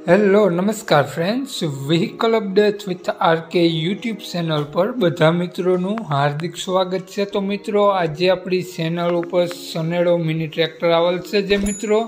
Hello નમસ્કાર friends, vehicle update with RK YouTube channel પર બધા મિત્રોનું હાર્દિક સ્વાગત છે। તો મિત્રો, આજે આપણી ચેનલ ઉપર સનેડો મિની ટ્રેક્ટર આવેલ છે, જે મિત્રો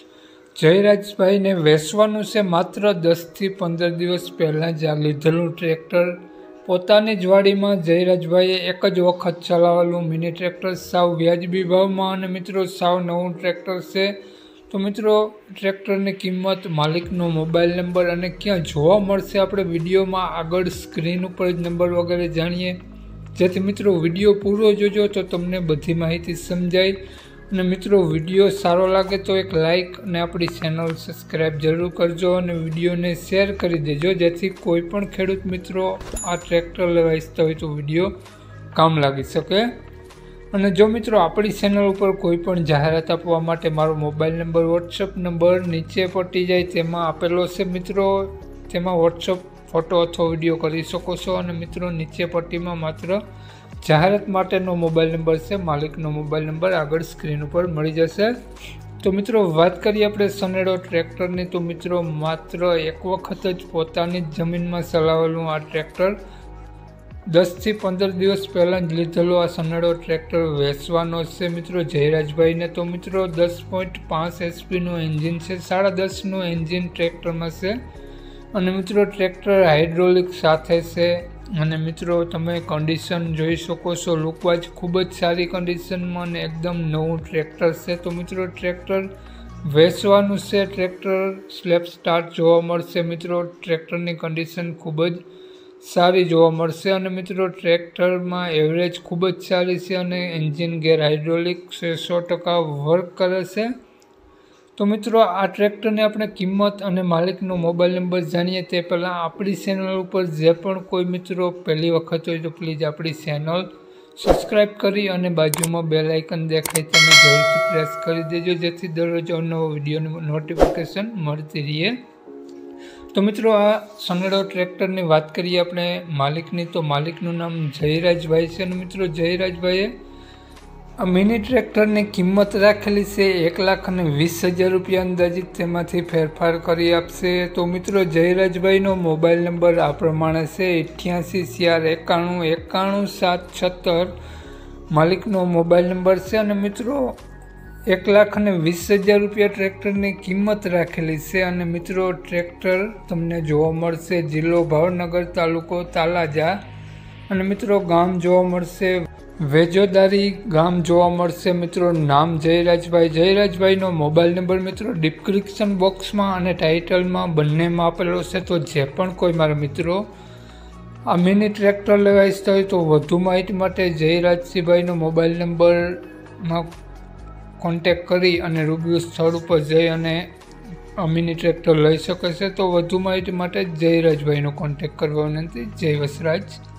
જયરાજભાઈને વેચવાનું છે। માત્ર 10 થી 15 દિવસ પહેલાં જ આ લીધેલું ટ્રેક્ટર પોતાની જ વાડીમાં જયરાજભાઈએ એક જ વખત ચલાવેલું મિની ટ્રેક્ટર સાવ વ્યાજબી ભાવમાં અને મિત્રો સાવ નવું ટ્રેક્ટર છે। તો મિત્રો, ટ્રેક્ટરની કિંમત, માલિકનો મોબાઈલ નંબર અને ક્યાં જોવા મળશે આપણે વિડીયોમાં આગળ સ્ક્રીન ઉપર જ નંબર વગેરે જાણીએ, જેથી મિત્રો વિડીયો પૂરો જોજો તો તમને બધી માહિતી સમજાય। અને મિત્રો, વિડીયો સારો લાગે તો એક લાઇક અને આપણી ચેનલ સબસ્ક્રાઈબ જરૂર કરજો અને વિડીયોને શેર કરી દેજો, જેથી કોઈ પણ ખેડૂત મિત્રો આ ટ્રેક્ટર લેવા ઈચ્છતા હોય તો વિડીયો કામ લાગી શકે। અને જો મિત્રો આપણી ચેનલ ઉપર કોઈ પણ જાહેરાત આપવા માટે મારો મોબાઈલ નંબર, વોટ્સઅપ નંબર નીચે પટી જાય તેમાં આપેલો છે મિત્રો, તેમાં વોટ્સઅપ ફોટો અથવા વિડીયો કરી શકો છો। અને મિત્રો, નીચે પટ્ટીમાં માત્ર જાહેરાત માટેનો મોબાઈલ નંબર છે, માલિકનો મોબાઈલ નંબર આગળ સ્ક્રીન ઉપર મળી જશે। તો મિત્રો, વાત કરીએ આપણે સનેડો ટ્રેક્ટરની, તો મિત્રો માત્ર એક વખત જ પોતાની જ જમીનમાં ચલાવેલું આ ટ્રેક્ટર 10 થી 15 દિવસ પહેલાં જ લીધેલો આ સનેડો ટ્રેક્ટર વેચવાનો છે મિત્રો જયરાજભાઈને। તો મિત્રો 10.5 એચપીનું એન્જિન છે, 10.5નું એન્જિન ટ્રેક્ટરમાં છે અને મિત્રો ટ્રેક્ટર હાઇડ્રોલિક સાથે છે। અને મિત્રો, તમે કન્ડિશન જોઈ શકો છો, લુકવાઇઝ ખૂબ જ સારી કન્ડિશનમાં અને એકદમ નવું ટ્રેક્ટર છે। તો મિત્રો, ટ્રેક્ટર વેચવાનું છે, ટ્રેક્ટર સ્લેપ સ્ટાર્ટ જોવા મળશે મિત્રો, ટ્રેક્ટરની કન્ડિશન ખૂબ જ સારી જોવા મળશે અને મિત્રો ટ્રેક્ટરમાં એવરેજ ખૂબ જ સારી છે અને એન્જિન ગેર હાઇડ્રોલિક 100% વર્ક કરે છે। તો મિત્રો, આ ટ્રેક્ટરની આપણે કિંમત અને માલિકનો મોબાઈલ નંબર જાણીએ તે પહેલાં આપણી ચેનલ ઉપર જે પણ કોઈ મિત્રો પહેલી વખત હોય તો પ્લીઝ આપણી ચેનલ સબસ્ક્રાઈબ કરી અને બાજુમાં બેલ આઇકન દેખાય તેને જરૂરથી પ્રેસ કરી દેજો, જેથી દરરોજ અવનવો વિડીયોની નોટિફિકેશન મળતી રહે। તો મિત્રો, આ સનેડો ટ્રેક્ટરની વાત કરીએ આપણે માલિકની, તો માલિકનું નામ જયરાજભાઈ છે અને મિત્રો જયરાજભાઈએ આ મિની ટ્રેક્ટરની કિંમત રાખેલી છે 1,20,000 રૂપિયા અંદાજિત, તેમાંથી ફેરફાર કરી આપશે। તો મિત્રો, જયરાજભાઈનો મોબાઈલ નંબર આ પ્રમાણે છે 88 491 માલિકનો મોબાઈલ નંબર છે અને મિત્રો 1,20,000 રૂપિયા ટ્રેક્ટરની કિંમત રાખેલી છે અને મિત્રો ટ્રેક્ટર તમને જોવા મળશે જિલ્લો ભાવનગર, તાલુકો તાલાજા અને મિત્રો ગામ જોવા મળશે વેજોદારી ગામ જોવા મળશે મિત્રો, નામ જયરાજભાઈનો મોબાઈલ નંબર મિત્રો ડિસ્ક્રિપ્શન બોક્સમાં અને ટાઇટલમાં બંનેમાં આપેલો છે। તો જે પણ કોઈ મારા મિત્રો આ મિની ટ્રેક્ટર લેવા ઈચ્છતા હોય તો વધુ માહિતી માટે જયરાજભાઈનો મોબાઈલ નંબરમાં કોન્ટેક્ટ કરી અને રૂબરૂ સ્થળ ઉપર જઈ અને મિની ટ્રેક્ટર લઈ શકે છે। તો વધુ માહિતી માટે જયરાજભાઈનો કોન્ટેક્ટ કરવા વિનંતી। જય વસરાજ।